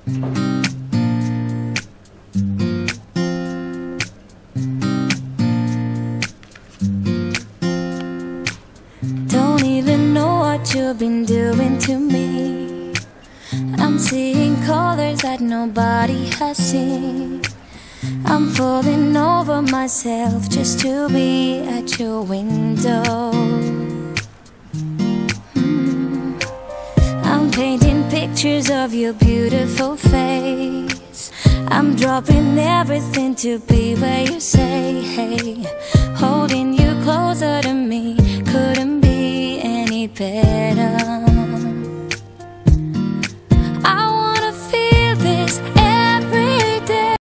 Don't even know what you've been doing to me. I'm seeing colors that nobody has seen. I'm falling over myself just to be at your window. I'm painting pictures of your beautiful face. I'm dropping everything to be where you say, hey, hold